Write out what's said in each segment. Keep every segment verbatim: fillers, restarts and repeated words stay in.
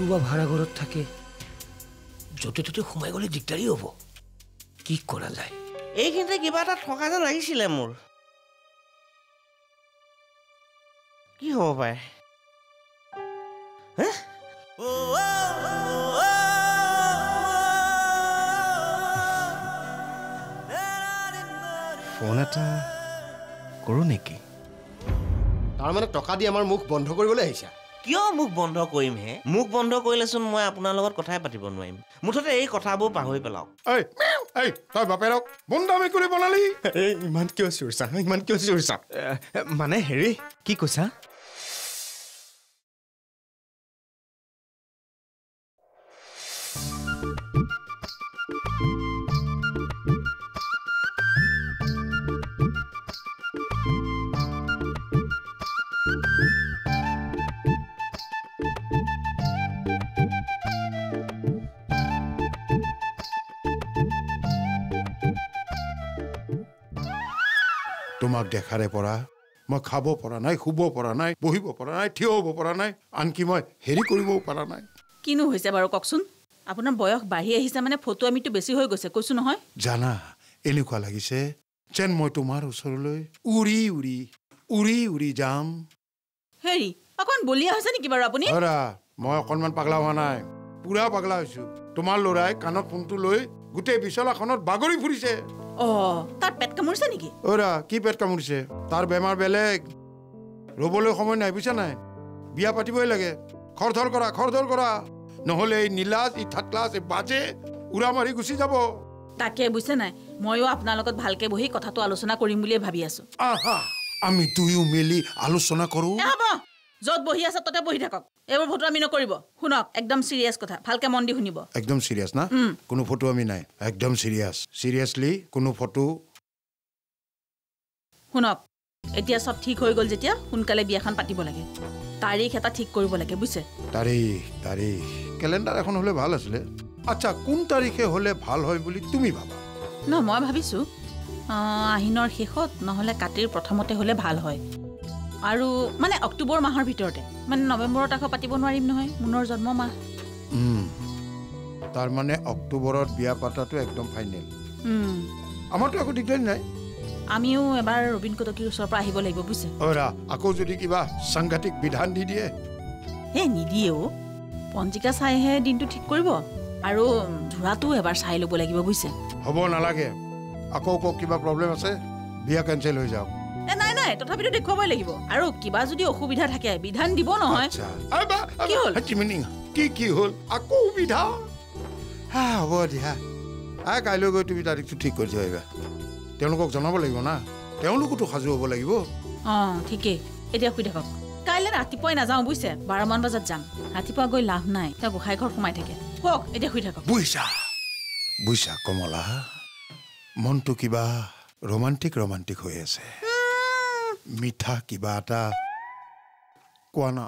ক'তো বা ভাড়াঘৰত থাকে য'তে ত'তে সোমাই গ'লে দিগদাৰী হ'ব কি কৰা যায় এইখিনিতে কিবা এটা থকা যেন লাগিছিলে মোৰ কি হ'ব পাৰে হে ফোন এটা কৰোঁ নেকি তাৰমানে টকা দি আমাৰ মুখ বন্ধ কৰিবলৈ আহিছা কিয় মুখ বন্ধ কৰিম হে মুখ বন্ধ কৰিলেচোন মই আপোনাৰ লগত কথাই পাতিব নোৱাৰিম মুঠতে এই কথাবোৰ পাহৰি পেলাওক এই এই তই বাপেৰক বন্দামি কৰি বনালি এই ইমান কিয় চিঞৰিছা ইমান কিয় চিঞৰিছা মানে হেৰি কি কৈছা তোমাক দেখাৰে পৰা মই খাব পৰা নাই শুব পৰা নাই বহিব পৰা নাই থিয় হ'ব পৰা নাই আনকি মই হেৰি কৰিবও পৰা নাই কিনো হৈছে বাৰু কওকচোন আপোনাৰ বয়স বাঢ়ি আহিছে মানে ফটো আমিতো বেছি হৈ গৈছে কৈছো নহয় জানা এনেকুৱা লাগিছে যেন মই তোমাৰ ওচৰলৈ উৰি উৰি উৰি উৰি যাম হেৰি অকণ বলিয়া হৈছে নেকি বাৰু আপুনি ধৰা মই অকণমান পাগলা হোৱা নাই পুৰা পাগলা হৈছো তোমাৰ ল'ৰাই কাণত ফোনটো লৈ গোটেই বিচনাখনত বাগৰি ফুৰিছে অ তাৰ পেট কামুৰিছে নেকি ওৰা কি পেট কামুৰিছে তাৰ বেমাৰ বেলেগ ৰ'বলৈ সময় নাই বুজিছা নাই বিয়া পাতিবই লাগে খৰধৰ কৰা খৰধৰ কৰা নহ'লে এই নীলাজ ই থাকলাছ এই বাজে উৰা মাৰি গুচি যাব তাকে বুজিছে নাই ময়ো আপোনাৰ লগত ভালকে বহি কথাটো আলোচনা কৰিম বুলিয়ে ভাবি আছো আহা আমি দুয়ো মিলি আলোচনা কৰো হ'ব য'ত বহি আছে ততে বহি থাকক এইবোৰ ফটো আমি নকৰিব শুনক একদম চিৰিয়াছ কথা ভালকে মন দি শুনিব একদম চিৰিয়াছ না কোনো ফটো আমি নাই একদম চিৰিয়াছ চিৰিয়াছলি কোনো ফটো শুনক এতিয়া সব ঠিক হৈ গ'ল যেতিয়া সোনকালে বিয়াখন পাতিব লাগে তাৰিখ এটা ঠিক কৰিব লাগে বুজিছে তাৰিখ তাৰিখ কেলেণ্ডাৰ এখন হ'লে ভাল আছিলে আচ্ছা কোন তাৰিখে হ'লে ভাল হয় বুলি তুমি ভাবা ন মই ভাবিছো আহিনৰ শেষত নহ'লে কাতিৰ প্ৰথমতে হ'লে ভাল হয় আৰু মানে অক্টোবৰ মাহৰ ভিতৰতে মানে নৱেম্বৰত আকৌ পাতিব নোৱাৰিম নহয় মুনৰ জন্ম মাহ তাৰ মানে অক্টোবৰত বিয়া পাতাটো একদম ফাইনেল আমাৰতো একো দিগদাৰি নাই আমিও এবাৰ ৰবীন কটকীৰ ওচৰৰ পৰা আহিব লাগিব বুজিছে অৰা আকৌ যদি কিবা সাংঘাতিক বিধান দি দিয়ে হে নিদিয়েও পঞ্জিকা চাইহে দিনটো ঠিক কৰিব আৰু ধুৰাটো এবাৰ চাই ল'ব লাগিব বুজিছে হ'ব নালাগে আকৌ আকৌ কিবা প্ৰব্লেম আছে বিয়া কেঞ্চেল হৈ যাওক এ নাই নাই তথাপিতো দেখুৱাবই লাগিব আৰু কিবা যদি অসুবিধা থাকে বিধান দিব নহয় কি হ'ল কি কি হ'ল আকৌ সুবিধা হা হ'ব দিয়া আ কাইলৈ গৈ তুমি তাৰিখটো ঠিক কৰি থৈ আহিবা তেওঁলোকক জনাব লাগিব না তেওঁলোকোতো সাজু হ'ব লাগিব অ ঠিকেই এতিয়া শুই থাকক কাইলৈ ৰাতিপুৱাই নাযাওঁ বুজিছে বাৰমান বজাত যাম ৰাতিপুৱা গৈ লাভ নাই তেওঁ গোসাঁই ঘৰ সোমাই থাকে কওক এতিয়া শুই থাকক বুজিছা বুজিছা কমলা মনটো কিবা ৰোমান্টিক ৰোমান্টিক হৈ আছে মিঠা কিবা এটা কোৱা না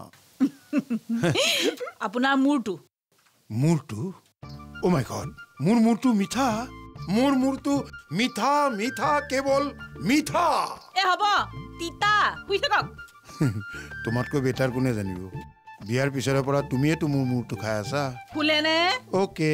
আপোনাৰ মূৰটো মূৰটো অ' মাই গড মোৰ মূৰটো মিঠা মোৰ মূৰটো মিঠা মিঠা কেৱল মিঠা এ হ'ব তিতা শুই থাকক তোমাতকৈ বেটাৰ কোনে জানিব বিয়াৰ পিছৰে পৰা তুমিয়েতো মোৰ মূৰটো খাই আছা ফুলেনে অ'কে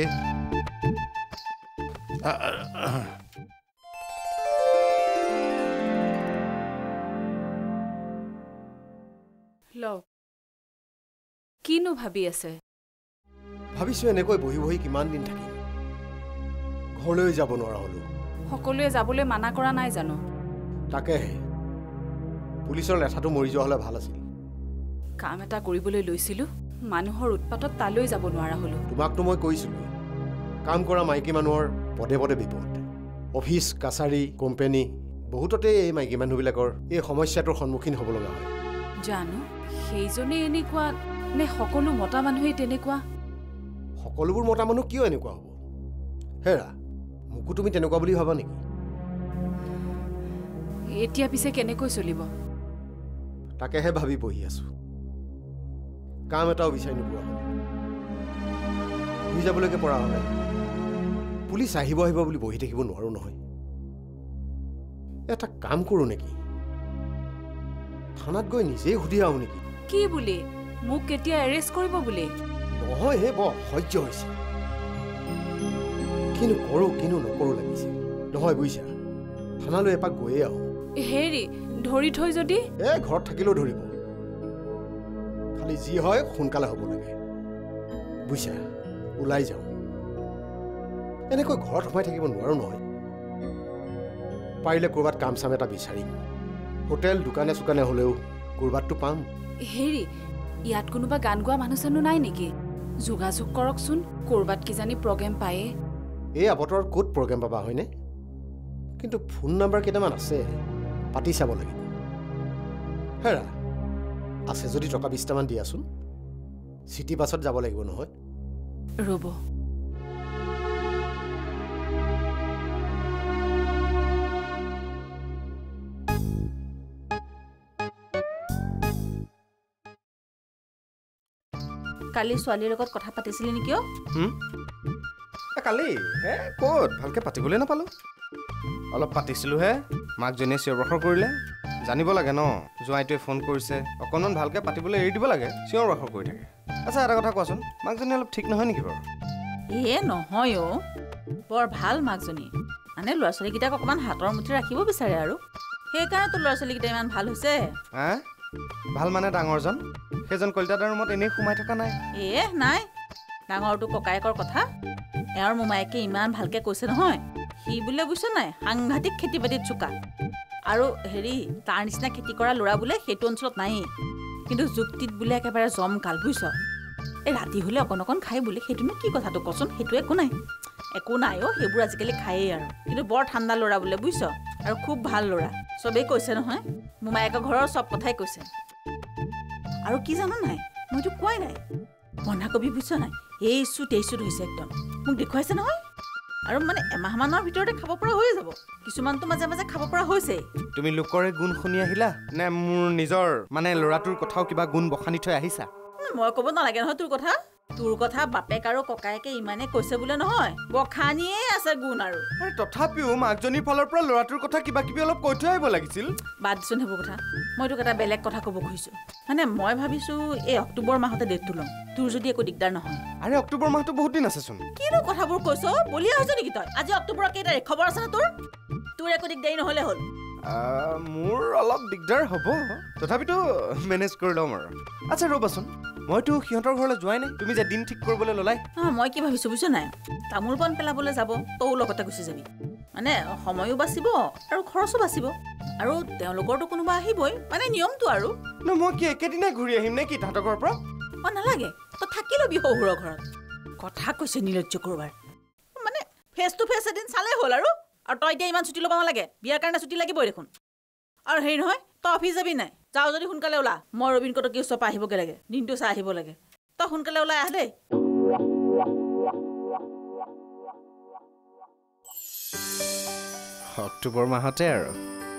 লওক কিনো ভাবি আছে ভাবিছো এনেকৈ বহি বহি কিমান দিন থাকিম ঘৰলৈ যাব নোৱাৰা হলো সকলোৱে যাবলৈ মানা কৰা নাই জানো তাকেহে পুলিচৰ লেঠাটো মৰি যোৱা হ'লে ভাল আছিল কাম এটা কৰিবলৈ লৈছিলো মানুহৰ উৎপাতত তালৈ যাব নোৱাৰা হলো তোমাকতো মই কৈছিলো কাম কৰা মাইকী মানুহৰ পদে পদে বিপদ অফিচ কাছাৰী কোম্পানী বহুততে এই মাইকী মানুহবিলাকৰ এই সমস্যাটোৰ সন্মুখীন হ'ব লগা হয় জানো সেইজনে এনেকুৱা নে সকলো মতা মানুহেই তেনেকুৱা সকলোবোৰ মতা মানুহ কিয় এনেকুৱা হ'ব হেৰা মোকো তুমি তেনেকুৱা বুলি ভাবা নেকি এতিয়া পিছে কেনেকৈ চলিব তাকেহে ভাবি বহি আছো কাম এটাও বিচাৰি নোপোৱা হ'ল শুই যাবলৈকে পৰা হ'লে পুলিচ আহিব আহিব বুলি বহি থাকিব নোৱাৰো নহয় এটা কাম কৰোঁ নেকি থানাত গৈ নিজেই সুধি আহোঁ নেকি কি বুলি মোক কেতিয়া এৰেষ্ট কৰিব বুলি নহয় হে বৰ সহ্য হৈছে কিনো কৰোঁ কিনো নকৰোঁ লাগিছে নহয় বুজিছা থানালৈ এপাক গৈয়ে আহোঁ হেৰি ধৰি থৈ যদি এ ঘৰত থাকিলেও ধৰিব খালি যি হয় সোনকালে হ'ব লাগে বুজিছা ওলাই যাওঁ এনেকৈ ঘৰত সোমাই থাকিব নোৱাৰোঁ নহয় পাৰিলে ক'ৰবাত কাম চাম এটা বিচাৰিম হোটেল দোকানে চোকানে হ'লেও ক'ৰবাততো পাম হেৰি ইয়াত কোনোবা গান গোৱা মানুহ চানুহ নাই নেকি যোগাযোগ কৰকচোন ক'ৰবাত কিজানি প্ৰগ্ৰেম পায়ে এই আবতৰত ক'ত প্ৰগ্ৰেম পাবা হয়নে কিন্তু ফোন নাম্বাৰ কেইটামান আছে পাতি চাব লাগিব হেৰা আছে যদি টকা বিছটামান দিয়াচোন চিটি বাছত যাব লাগিব নহয় ৰ'ব কালি ছোৱালীৰ লগত কথা পাতিছিলি নেকি অ কালি হে ক'ত ভালকৈ পাতিবলৈ নাপালোঁ অলপ পাতিছিলোঁহে মাকজনীয়ে চিঞৰ বাখৰ কৰিলে জানিব লাগে ন জোঁৱাইটোৱে ফোন কৰিছে অকণমান ভালকৈ পাতিবলৈ এৰি দিব লাগে চিঞৰ বাখৰ কৰি থাকে আচ্ছা এটা কথা কোৱাচোন মাকজনী অলপ ঠিক নহয় নেকি বাৰু এ নহয় অ বৰ ভাল মাকজনী মানে ল'ৰা ছোৱালীকেইটাক অকণমান হাতৰ মুঠি ৰাখিব বিচাৰে আৰু সেইকাৰণেতো ল'ৰা ছোৱালীকেইটা ইমান ভাল হৈছে হা ভাল মানে ডাঙৰজন সেইজন কলিতাদাৰ ৰুমত এনেই সোমাই থকা নাই এ নাই ডাঙৰটো ককায়েকৰ কথা এওঁৰ মোমায়েকে ইমান ভালকৈ কৈছে নহয় সি বোলে বুজিছ নাই সাংঘাতিক খেতি বাতিত চোকা আৰু হেৰি তাৰ নিচিনা খেতি কৰা ল'ৰা বোলে সেইটো অঞ্চলত নায়েই কিন্তু যুক্তিত বোলে একেবাৰে জমকাল বুজিছ এই ৰাতি হ'লে অকণ অকণ খাই বোলে সেইটোনো কি কথাটো কচোন সেইটো একো নাই একো নাই অ সেইবোৰ আজিকালি খায়েই আৰু কিন্তু বৰ ঠাণ্ডা ল'ৰা বোলে বুজিছ আৰু খুব ভাল ল'ৰা চবেই কৈছে নহয় মোমায়েকৰ ঘৰৰ চব কথাই কৈছে আৰু কি জানো নাই মইতো কোৱাই নাই বন্ধাকবি বুজিছ নাই এই চু তেইচুত হৈছে একদম মোক দেখুৱাইছে নহয় আৰু মানে এমাহমানৰ ভিতৰতে খাব পৰা হৈ যাব কিছুমানতো মাজে মাজে খাব পৰা হৈছে তুমি লোকৰে গুণ শুনি আহিলা নে মোৰ নিজৰ মানে ল'ৰাটোৰ কথাও কিবা গুণ বখানি থৈ আহিছা মই ক'ব নালাগে নহয় তোৰ কথা তোৰ কথা বাপেক আৰু ককায়েকে ইমানে কৈছে বোলে নহয় বখানিয়ে আছে গুণ আৰু তথাপিও মাকজনীৰ ফালৰ পৰা ল'ৰাটোৰ কথা কিবা কিবি অলপ কৈ থৈ আহিব লাগিছিল বাদ দিছোন সেইবোৰ কথা মই তোক এটা বেলেগ কথা ক'ব খুজিছোঁ মানে মই ভাবিছোঁ এই অক্টোবৰ মাহতে ডেটটো ল'ম তোৰ যদি একো দিগদাৰ নহয় আৰে অক্টোবৰ মাহটো বহুত দিন আছেচোন কিনো কথাবোৰ কৈছ বলিয়া হৈছে নেকি তই আজি অক্টোবৰৰ কেই তাৰিখ খবৰ আছে নে তোৰ তোৰ একো দিগদাৰী নহ'লে হ'ল মোৰ অলপ দিগদাৰ হ'ব তথাপিতো মেনেজ কৰি ল'ম আৰু আচ্ছা ৰ'বাচোন মইতো সিহঁতৰ ঘৰলৈ যোৱাই নাই তুমি যে দিন ঠিক কৰিবলৈ ল'লাই অঁ মই কি ভাবিছোঁ বুজিছ নাই তামোল পাণ পেলাবলৈ যাব তয়ো লগতে গুচি যাবি মানে সময়ো বাচিব আৰু খৰচো বাচিব আৰু তেওঁলোকৰতো কোনোবা আহিবই মানে নিয়মটো আৰু ন মই কি একেদিনাই ঘূৰি আহিম নে কি তাহাঁতৰ ঘৰৰ পৰা অঁ নালাগে তই থাকি ল'বি শহুৰৰ ঘৰত কথা কৈছে নিৰ্লজ্জ কৰবাৰ মানে ফেচ টু ফেচ এদিন চালেই হ'ল আৰু আৰু তই এতিয়া ইমান ছুটি ল'ব নালাগে বিয়াৰ কাৰণে ছুটি লাগিবই দেখোন আৰু হেৰি নহয় তই অফিচ যাবি নাই যাওঁ যদি সোনকালে ওলা মই ৰবীন কটকী ওচৰৰ পৰা আহিবগৈ লাগে দিনটো চাই আহিব লাগে তই সোনকালে ওলাই আহ দেই অক্টোবৰ মাহতে আৰু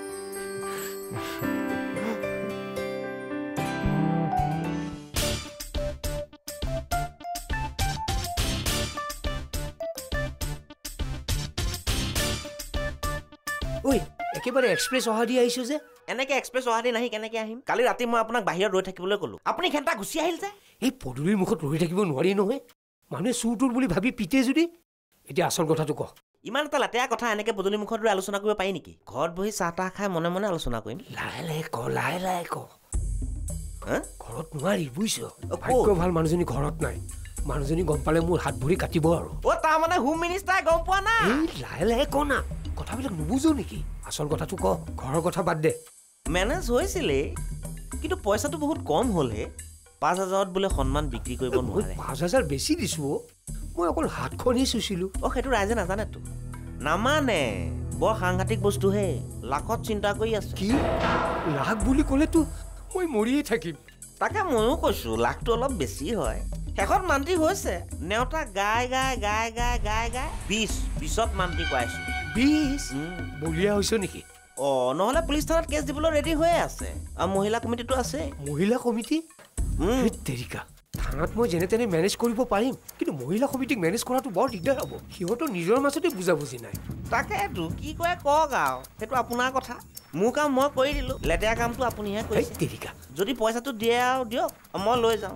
ঐ একেবাৰে এক্সপ্ৰেছ অহা দি আহিছোঁ যে এনেকৈ এক্সপ্ৰেছ অহা দি নাহি কেনেকৈ আহিম কালি ৰাতি মই আপোনাক বাহিৰত ৰৈ থাকিবলৈ ক'লোঁ আপুনি ঘণ্টা গুচি আহিল যে এই পদূলিৰ মুখত ৰৈ থাকিব নোৱাৰি নহয় মানুহে চুৰ তোৰ বুলি ভাবি পিতে যদি এতিয়া আচল কথাটো কওঁ ইমান এটা লেতেৰা কথা এনেকৈ পদূলি মুখত ৰৈ আলোচনা কৰিব পাৰি নেকি ঘৰত বহি চাহ তাহ খাই মনে মনে আলোচনা কৰিম লাহে লাহে ক লাহে লাহে ক ঘৰত নোৱাৰি বুজিছ ক'ত? ভাগ্য ভাল মানুহজনী ঘৰত নাই মানুহজনী গম পালে মোৰ হাত ভৰি কাটিব আৰু অ' তাৰমানে হোম মিনিষ্টাৰে গম পোৱা নাই এই লাহে লাহে ক না কথাবিলাক নুবুজো নেকি আচল কথাটো ক ঘৰৰ কথা বাদ দে মেনেজ হৈছিলেই কিন্তু পইচাটো বহুত কম হ'লহে পাঁচ হাজাৰত বোলে সন্মান বিক্ৰী কৰিব মই নোৱাৰে পাঁচ হাজাৰ বেছি দিছোঁ মই অকল হাতখনহে চুইছিলোঁ অ' সেইটো ৰাইজে নাজানেতো নামানে বৰ সাংঘাতিক বস্তুহে লাখত চিন্তা কৰি আছে কি লাখ বুলি ক'লেতো মই মৰিয়ে থাকিম তাকে ময়ো কৈছোঁ লাখটো অলপ বেছি হয় শেষত মান্তি হৈছে নেওতা গাই গাই গাই গাই গাই গাই বিছ বিছত মান্তি কৰাইছোঁ বিছ বলিয়া হৈছে নেকি অ' নহ'লে পুলিচ থানাত কেছ দিবলৈ ৰেডি হৈয়ে আছে আৰু মহিলা কমিটিটো আছে মহিলা কমিটি তেৰিকা থানাত মই যেনে তেনে মেনেজ কৰিব পাৰিম কিন্তু মহিলা সমিতিক মেনেজ কৰাটো বৰ দিগদাৰ হ'ব সিহঁতৰ নিজৰ মাজতে বুজাবুজি নাই তাকেতো কি কয় কওক আৰু সেইটো আপোনাৰ কথা মোৰ কাম মই কৰি দিলোঁ লেতেৰা কামটো আপুনিহে কৰিছে তেৰিকা যদি পইচাটো দিয়ে আৰু দিয়ক মই লৈ যাওঁ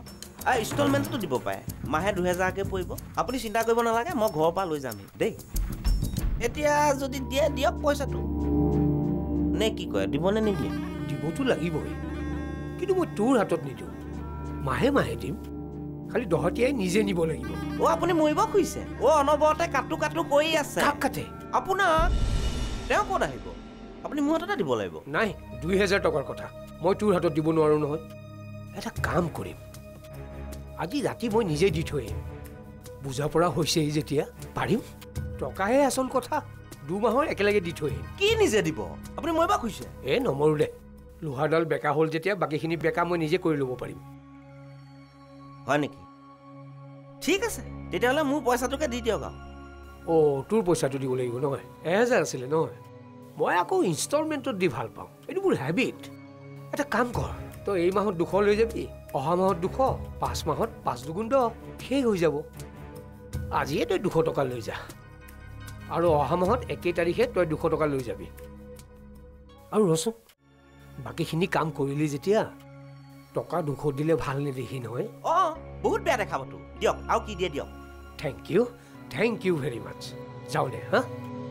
ইনষ্টলমেণ্টটো দিব পাৰে মাহে দুহেজাৰকৈ পৰিব আপুনি চিন্তা কৰিব নালাগে মই ঘৰৰ পৰা লৈ যামহি দেই এতিয়া যদি দিয়ে দিয়ক পইচাটো নে কি কয় দিবনে নিদিয়ে দিবতো লাগিবই কিন্তু মই তোৰ হাতত নিদিওঁ মাহে মাহে দিম খালি দহতিয়াই নিজে নিব লাগিব অ' আপুনি মৰিব খুজিছে অ' অনবৰতে কাটো কাটো কৰি আছে কাক কাটে আপোনাক তেওঁ ক'ত আহিব আপুনি মোৰ হাততে দিব লাগিব নাই দুই হেজাৰ টকাৰ কথা মই তোৰ হাতত দিব নোৱাৰোঁ নহয় এটা কাম কৰিম আজি ৰাতি মই নিজে দি থৈ আহিম বুজা পৰা হৈছেই যেতিয়া পাৰিম টকাহে আচল কথা দুমাহৰ একেলগে দি থৈ আহিম কি নিজে দিব আপুনি মৰিব খুজিছে এ নমৰো দে লোহাৰডাল বেকা হ'ল যেতিয়া বাকীখিনি বেকা মই নিজে কৰি ল'ব পাৰিম হয় নেকি ঠিক আছে তেতিয়াহ'লে মোৰ পইচাটোকে দি দিয়ক আৰু অ' তোৰ পইচাটো দিব লাগিব নহয় এহেজাৰ আছিলে নহয় মই আকৌ ইনষ্টলমেণ্টত দি ভাল পাওঁ এইটো মোৰ হেবিট এটা কাম কৰ তই এই মাহত দুশ লৈ যাবি অহা মাহত দুশ পাঁচ মাহত পাঁচ দুগুণ দহ শেষ হৈ যাব আজিয়ে তই দুশ টকা লৈ যা আৰু অহা মাহত একেই তাৰিখে তই দুশ টকা লৈ যাবি আৰু ৰচোন বাকীখিনি কাম কৰিলি যেতিয়া টকা দুশ দিলে ভাল নেদেখি নহয় অঁ বহুত বেয়া দেখাবতো দিয়ক আৰু কি দিয়ে দিয়ক thank you thank you very much যাওঁ দে হা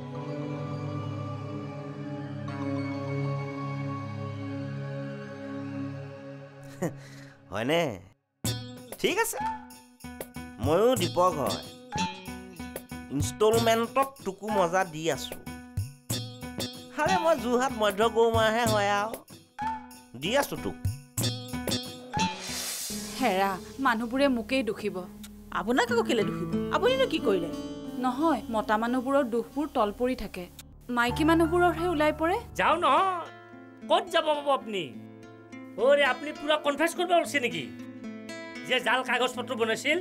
হয়নে ঠিক আছে ময়ো দীপক হয় ইনষ্টলমেণ্টত তোকো মজা দি আছো আৰে মই যোৰহাট মধ্য গৌমাহে হয় আৰু দি আছো তোক হেৰা মানুহবোৰে মোকেই দুখিব আপোনাক আকৌ কেলে দুখিব আপুনিনো কি কৰিলে নহয় মতা মানুহবোৰৰ দুখবোৰ তল পৰি থাকে মাইকী মানুহবোৰৰহে ওলাই পৰে যাও নহয় ক'ত যাব পাব আপুনি ওরে আপনি পুরা কনফেস করবে বলছে নাকি যে জাল কাগজপত্র বনাইছিল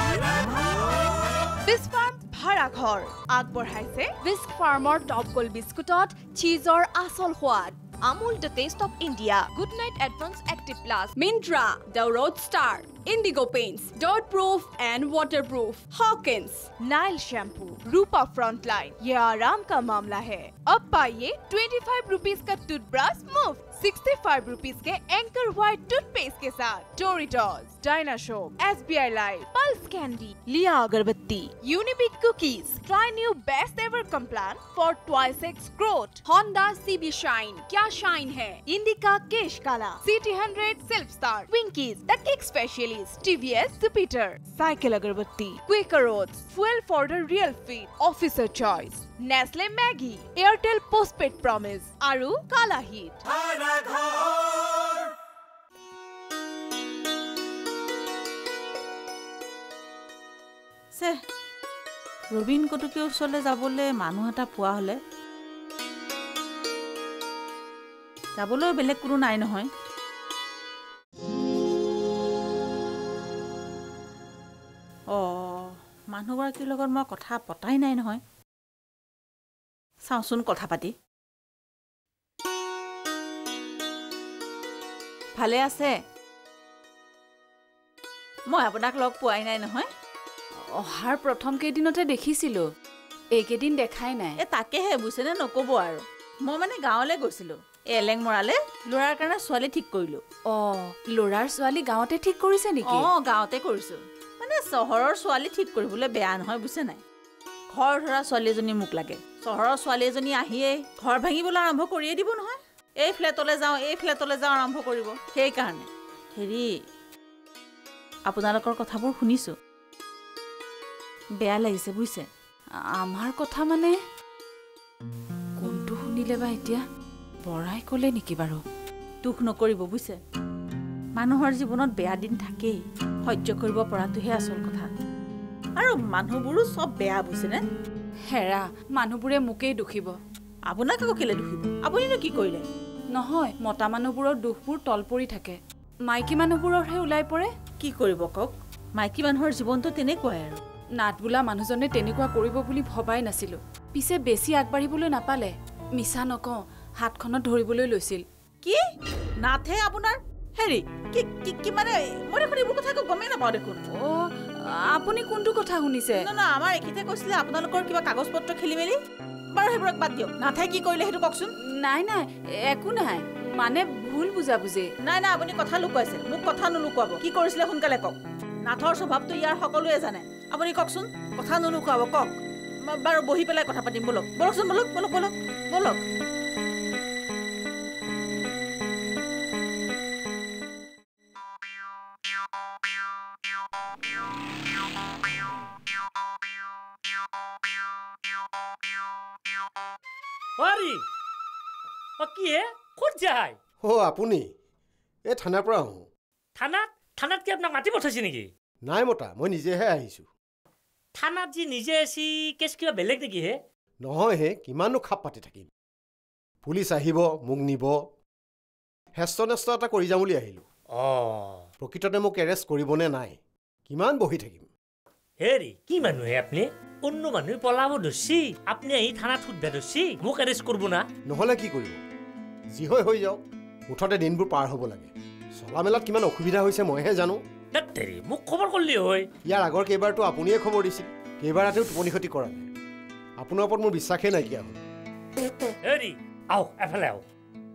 বিস্ফাৰ্ম ভাড়াঘৰ আগবঢ়াইছে বিস্ক ফাৰ্মৰ টপ গোল বিস্কুটত চীজৰ আচল সোৱাদ Amul the taste of India Good Knight advance active plus Myntra the Roadster Indigo paints, dirt proof and waterproof. Hawkins, Nile shampoo, Rupa Frontline. ये आराम का मामला है. अब पाइए twenty-five rupees का टूथब्रश मुफ्त, sixty-five rupees के एंकर व्हाइट टूथपेस्ट के साथ. Doritos, Dynashow, S B I Live, Pulse Candy, लिया अगरबत्ती, Unibic cookies. Try new best ever complan for twice X growth. Honda C B Shine, क्या shine है? Indica Kesh Kala, C T one hundred Self Start, Winkies, the Kick Special. T V S Jupiter, Cycle Agarbatti, Quaker Oats, Fuel for the Real Feed, Officer Choice, Nestle Maggie, Airtel Postpaid Promise, Aru Kala Heat. Se, Robin কটুকে ওচৰলৈ যাবলৈ মানুহ এটা পোৱা হলে যাবলৈ বেলেগ কোনো নাই নহয় অ' মানুহগৰাকীৰ লগত মই কথা পতাই নাই নহয় চাওঁচোন কথা পাতি ভালে আছে মই আপোনাক লগ পোৱাই নাই নহয় অহাৰ প্ৰথম কেইদিনতে দেখিছিলোঁ এইকেইদিন দেখাই নাই এ তাকেহে বুজিছেনে নক'ব আৰু মই মানে গাঁৱলৈ গৈছিলোঁ এলেং মৰালে ল'ৰাৰ কাৰণে ছোৱালী ঠিক কৰিলোঁ অ' ল'ৰাৰ ছোৱালী গাঁৱতে ঠিক কৰিছে নেকি অঁ গাঁৱতে কৰিছোঁ মানে চহৰৰ ছোৱালী ঠিক কৰিবলৈ বেয়া নহয় বুজিছে নাই ঘৰ ধৰা ছোৱালী এজনী মোক লাগে চহৰৰ ছোৱালী এজনী আহিয়ে ঘৰ ভাঙিবলৈ আৰম্ভ কৰিয়ে দিব নহয় এই ফ্লেটলৈ যাওঁ এই ফ্লেটলৈ যাওঁ আৰম্ভ কৰিব সেইকাৰণে হেৰি আপোনালোকৰ কথাবোৰ শুনিছোঁ বেয়া লাগিছে বুজিছে আমাৰ কথা মানে কোনটো শুনিলে বা এতিয়া বৰাই ক'লে নেকি বাৰু দুখ নকৰিব বুজিছে মানুহৰ জীৱনত বেয়া দিন থাকেই সহ্য কৰিব পৰাটোহে আচল কথা আৰু মানুহবোৰো চব বেয়া বুজিছেনে হেৰা মানুহবোৰে মোকেই দুখিব আপোনাক আকৌ কেলে দুখিব আপুনিনো কি কৰিলে নহয় মতা মানুহবোৰৰ দুখবোৰ তল পৰি থাকে মাইকী মানুহবোৰৰহে ওলাই পৰে কি কৰিব কওক মাইকী মানুহৰ জীৱনটো তেনেকুৱাই আৰু নাট বোলা মানুহজনে তেনেকুৱা কৰিব বুলি ভবাই নাছিলোঁ পিছে বেছি আগবাঢ়িবলৈ নাপালে মিছা নকওঁ হাতখনত ধৰিবলৈ লৈছিল কি নাথে আপোনাৰ হেৰি কি কি মানে মই দেখোন এইবোৰ কথা গমেই নাপাওঁ দেখোন অ' আপুনি কোনটো কথা শুনিছে ন ন আমাৰ এখিতে কৈছিলে আপোনালোকৰ কিবা কাগজ পত্ৰ খেলি মেলি বাৰু সেইবোৰক বাদ দিয়ক নাথে কি কৰিলে সেইটো কওকচোন নাই নাই একো নাই মানে ভুল বুজা বুজি নাই নাই আপুনি কথা লুকুৱাইছে মোক কথা নুলুকুৱাব কি কৰিছিলে সোনকালে কওক নাথৰ স্বভাৱটো ইয়াৰ সকলোৱে জানে আপুনি কওকচোন কথা নুলুকুৱাব কওক বাৰু বহি পেলাই কথা পাতিম বলক বলকচোন বলক বলক বলক বলক আরে ও কি হে ক'ত যায় ও আপুনি এই থানাৰ পৰা আহোঁ থানাত থানাত কি আপোনাক মাতি পঠাইছে নেকি নাই মতা মই নিজেহে আহিছোঁ থানাত যি নিজে আছি কেছ কিবা বেলেগ নেকি হে নহয় হে কিমানো খাপ পাতি থাকিম পুলিচ আহিব মোক নিব হেষ্ট নেষ্ট এটা কৰি যাম বুলি আহিলোঁ অঁ প্ৰকৃততে মোক এৰেষ্ট কৰিবনে নাই কিমান বহি থাকিম হেৰি কি মানুহ হে আপুনি অন্য মানুহ পলাব ধৰছি আপুনি আহি থানাত সুধবা ধৰছি মোক এৰেষ্ট কৰিব না নহ'লে কি কৰিব যি হয় হৈ যাওক মুঠতে দিনবোৰ পাৰ হ'ব লাগে চলা মেলাত কিমান অসুবিধা হৈছে মইহে জানো তেৰি মোক খবৰ কৰিলি হয় ইয়াৰ আগৰ কেইবাৰতো আপুনিয়ে খবৰ দিছিল কেইবাৰ ৰাতিও টোপনি ক্ষতি কৰা নাই আপোনাৰ ওপৰত মোৰ বিশ্বাসেই নাইকিয়া হ'ল হেৰি আহক এফালে আহক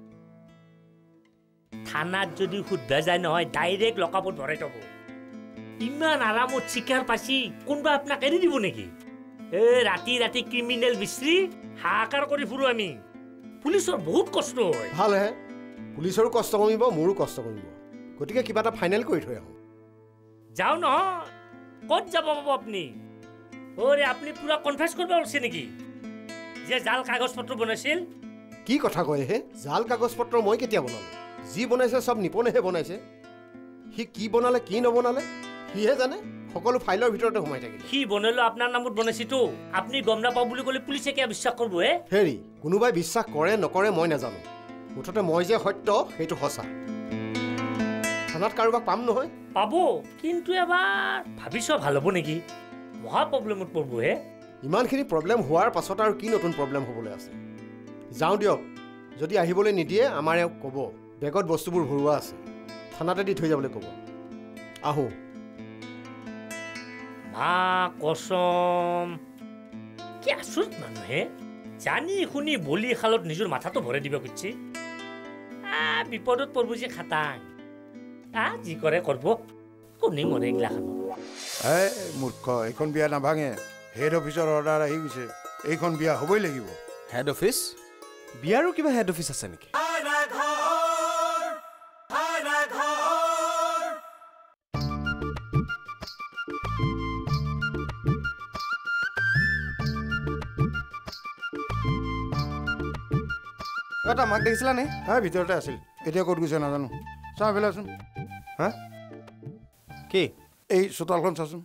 থানাত যদি সুধবা যায় নহয় ডাইৰেক্ট লকআপত ভৰাই থব ইমান আৰামত চিকাৰ পাইছি কোনোবা আপোনাক এৰি দিব নেকি এ ৰাতি ৰাতি ক্ৰিমিনেল বিচাৰি হাহাকাৰ কৰি ফুৰো আমি পুলিচৰ বহুত কষ্ট হয় ভালহে পুলিচৰো কষ্ট কমিব মোৰো কষ্ট কমিব গতিকে কিবা এটা ফাইনেল কৰি থৈ আহোঁ যাও নহয় ক'ত যাব পাব আপুনি অৰে আপুনি পুৰা কনফেছ কৰিব ওলছে নেকি যে জাল কাগজ পত্ৰ বনাইছিল কি কথা কয় হে জাল কাগজ পত্ৰ মই কেতিয়া বনালোঁ যি বনাইছে চব নিপনেহে বনাইছে সি কি বনালে কি নবনালে সিহে জানে সকলো ফাইলৰ ভিতৰতে সোমাই থাকিল সি বনালো আপোনাৰ নামত বনাইছিতো আপুনি গম নাপাব বুলি ক'লে পুলিচে কিয় বিশ্বাস কৰিব হে হেৰি কোনোবাই বিশ্বাস কৰে নকৰে মই নাজানো মুঠতে মই যে সত্য সেইটো সঁচা থানাত কাৰোবাক পাম নহয় পাব কিন্তু এবাৰ ভাবিছ ভাল হ'ব নেকি মহা প্ৰব্লেমত পৰিব হে ইমানখিনি প্ৰব্লেম হোৱাৰ পাছত আৰু কি নতুন প্ৰব্লেম হ'বলৈ আছে যাওঁ দিয়ক যদি আহিবলৈ নিদিয়ে আমাৰ এওঁক ক'ব বেগত বস্তুবোৰ ভৰোৱা আছে থানাতে দি থৈ যাবলৈ ক'ব আহোঁ মা কসম কি আচৰিত মানুহে জানি শুনি বলি খালত নিজৰ মাথাটো ভৰাই দিব খুজিছে বিপদত পৰিব যে খাটাং যি কৰে কৰিব কোনে মৰে এইগিলাখানত এই মূৰ্খ এইখন বিয়া নাভাঙে হেড অফিচৰ অৰ্ডাৰ আহি গৈছে এইখন বিয়া হ'বই লাগিব হেড অফিচ বিয়াৰো কিবা হেড অফিচ আছে নেকি এটা মাক দেখিছিলা নে হয় ভিতৰতে আছিল এতিয়া ক'ত গৈছে নাজানো চাওঁ পেলাচোন হা কি এই চোতালখন চাচোন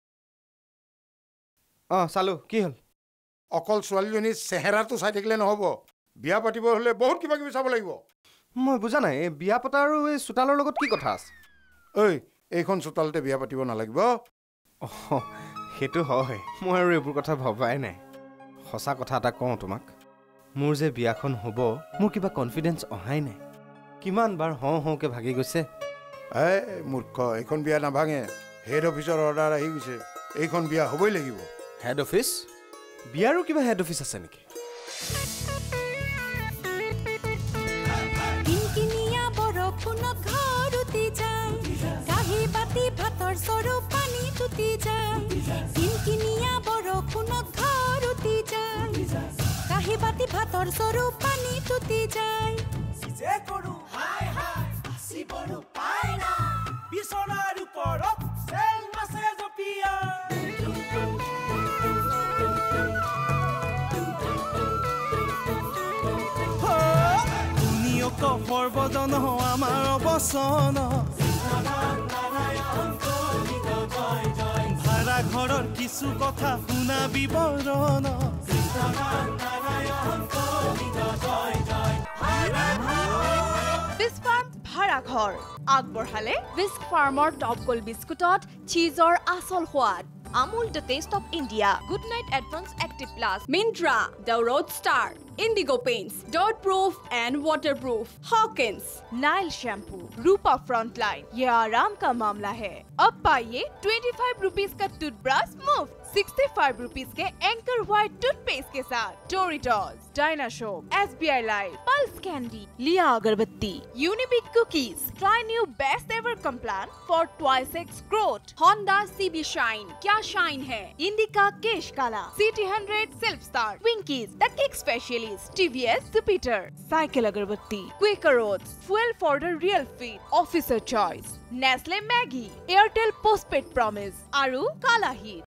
অঁ চালো কি হ'ল অকল ছোৱালীজনীৰ চেহেৰাটো চাই থাকিলে নহ'ব বিয়া পাতিব হ'লে বহুত কিবা কিবি চাব লাগিব মই বুজা নাই এই বিয়া পতা আৰু এই চোতালৰ লগত কি কথা আছে ঐ এইখন চোতালতে বিয়া পাতিব নালাগিব অঁ সেইটো হয় মই আৰু এইবোৰ কথা ভবাই নাই সঁচা কথা এটা কওঁ তোমাক মোৰ যে বিয়াখন হ'ব মোৰ কিবা কনফিডেঞ্চ অহাই নাই কিমান বাৰ হওঁ হওঁকৈ ভাগি গৈছে এই মূৰ্খ এইখন বিয়া নাভাঙে হেড অফিচৰ অৰ্ডাৰ আহি গৈছে এইখন বিয়া হ'বই লাগিব হেড অফিচ বিয়াৰো কিবা হেড অফিচ আছে নেকি বাতি ভাতৰ সৰু পানী তুতি যায় যে কৰো হাই হাই আসি বড় পাই না বিছনাৰ ওপৰত চেল মাছে জপিয়া দুনিয়ক সৰ্বজন আমাৰ অবচন ভাড়া ঘৰৰ কিছু কথা শুনা বিৱৰণ বিস্ক ফাৰ্ম ভাড়াঘৰ আগবঢ়ালে বিস্ক ফাৰ্মৰ টপ গোল্ড বিস্কুটত চীজৰ আচল সোৱাদ Amul the taste of India Good Knight advance active plus Myntra the Roadster Indigo paints dirt proof and water proof Hawkins Nyle shampoo Rupa Frontline ये आराम का मामला है। अब पाइए पच्चीस रुपीस का टूथब्रश मुफ्त, पैंसठ रुपीस के एंकर व्हाइट टूथपेस्ट के साथ। Doritos, dinosaur, S B I life, Pulse candy, लिया अगरबत्ती, Unibic cookies. Try new best ever Complan for twice X growth. Honda CB Shine, क्या शाइन है। Indica Kesh Kala, CT hundred self star, Winkies the cake specialist, TVS Jupiter, cycle अगरबत्ती, Quaker oats, fuel for the real fit, officer choice, Nestle Maggie, Airtel postpaid promise, Aru Kala Heat.